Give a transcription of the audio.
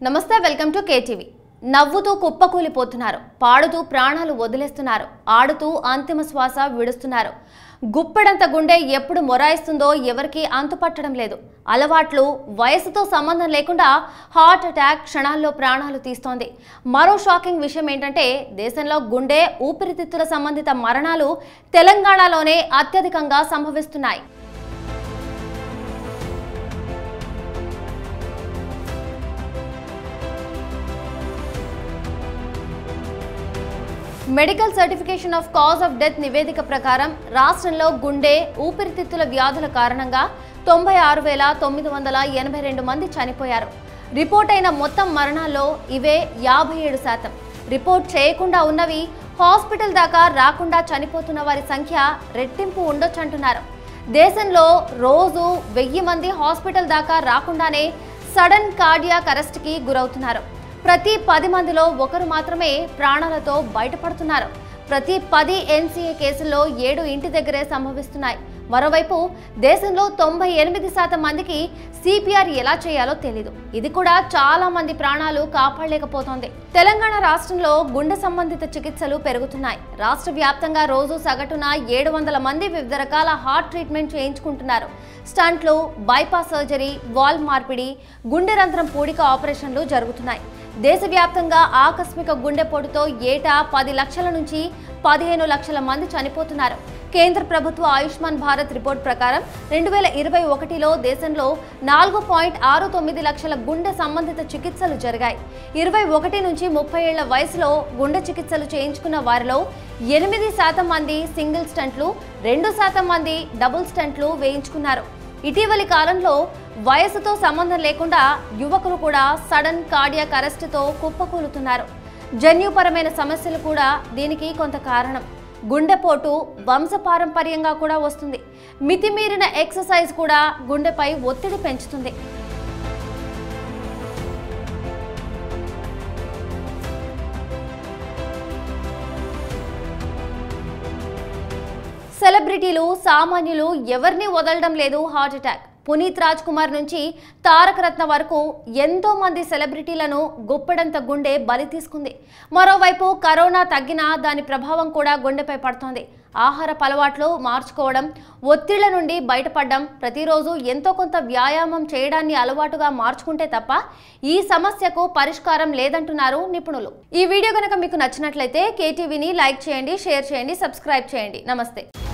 నమస్తే welcome to KTV. నవ్వుతూ కుప్పకూలిపోతున్నారు, పాడుతూ ప్రాణాలు వదిలేస్తున్నారు, ఆడుతూ అంతిమ శ్వాస విడుస్తున్నారు। గుప్పెడంత గుండె ఎప్పుడు మొరాయిస్తుందో ఎవరికి అంతుపట్టడం లేదు। అలవాట్లు వయసుతో సంబంధం లేకుండా హార్ట్ అటాక్ క్షణాల్లో ప్రాణాలు తీస్తోంది। మరో షాకింగ్ విషయం ఏంటంటే దేశంలో గుండె ఊపిరితిత్తుల సంబంధిత మరణాలు తెలంగాణలోనే అత్యధికంగా సంభవిస్తున్నాయి। Medical certification of cause of death నివేదిక ప్రకారం రాష్ట్రంలో గుండె ఊపిరితిత్తుల వ్యాధుల కారణంగా 96,982 మంది చనిపోయారు। రిపోర్ట్ అయిన మొత్తం మరణాల్లో ఇవే 57%। రిపోర్ట్ చేయకుండా ఉన్నవి హాస్పిటల్ దాకా రాకుండా చనిపోతున్న వారి సంఖ్య రెట్టింపు ఉండొచ్చంటున్నారు। దేశంలో రోజు 1000 మంది హాస్పిటల్ దాకా రాకుండానే సడన్ కార్డియాక్ అరెస్ట్కి గురవుతున్నారు। ప్రతి 10 మందిలో ఒకరు మాత్రమే ప్రాణాలతో బయటపడుతున్నారు। ప్రతి 10 ఎన్సీఏ కేసుల్లో 7 ఇంటి దగ్గరే సంభవిస్తున్నాయి। మరోవైపు దేశంలో 98% మందికి సిపిఆర్ ఎలా చేయాలో తెలియదు। ఇది కూడా చాలా మంది ప్రాణాలు కాపాడలేకపోతోంది। తెలంగాణ రాష్ట్రంలో గుండె సంబంధిత చికిత్సలు పెరుగుతున్నాయి। రాష్ట్ర వ్యాప్తంగా రోజు సగటున 700 మంది వివిధ రకాల హార్ట్ ట్రీట్మెంట్ చేయించుకుంటున్నారు। స్టంట్లు, బైపాస్ సర్జరీ, వాల్వ్ మార్పిడి, గుండె రంధ్రం పూడిక ఆపరేషన్లు జరుగుతున్నాయి। దేశవ్యాప్తంగా ఆకస్మిక గుండెపోటుతో ఏటా 10 లక్షల నుంచి 15 లక్షల మంది చనిపోతున్నారు। కేంద్ర ప్రభుత్వ ఆయుష్మాన్ భారత్ రిపోర్ట్ ప్రకారం 2021లో దేశంలో 4.69 లక్షల గుండె సంబంధిత చికిత్సలు జరిగాయి। 21 నుంచి 30 ఏళ్ల వయసులో గుండె చికిత్సలు చేయించుకున్న వారిలో 8% మంది సింగిల్ స్టంట్లు, 2% మంది డబుల్ స్టంట్లు వేయించుకున్నారు। ఇటీవలి కాలంలో వయసుతో సంబంధం లేకుండా యువకులు కూడా సడన్ కార్డియాక్ అరెస్ట్తో కుప్పకూలుతున్నారు। జన్యుపరమైన సమస్యలు కూడా దీనికి కొంత కారణం। గుండెపోటు వంశపారంపర్యంగా కూడా వస్తుంది। మితిమీరిన ఎక్సర్సైజ్ కూడా గుండెపై ఒత్తిడి పెంచుతుంది। సెలబ్రిటీలు, సామాన్యులు ఎవరిని వదలడం లేదు హార్ట్ అటాక్। పునీత్ రాజ్ కుమార్ నుంచి తారక రత్న వరకు ఎంతో మంది సెలబ్రిటీలను గుప్పెడంత గుండె బలి తీసుకుంది। మరోవైపు కరోనా తగ్గినా దాని ప్రభావం కూడా గుండెపై పడుతోంది। ఆహార అలవాట్లు మార్చుకోవడం, ఒత్తిళ్ల నుండి బయటపడడం, ప్రతిరోజు ఎంతో కొంత వ్యాయామం చేయడాన్ని అలవాటుగా మార్చుకుంటే తప్ప ఈ సమస్యకు పరిష్కారం లేదంటున్నారు నిపుణులు। ఈ వీడియో కనుక మీకు నచ్చినట్లయితే కేటీవీని లైక్ చేయండి, షేర్ చేయండి, సబ్స్క్రైబ్ చేయండి। నమస్తే।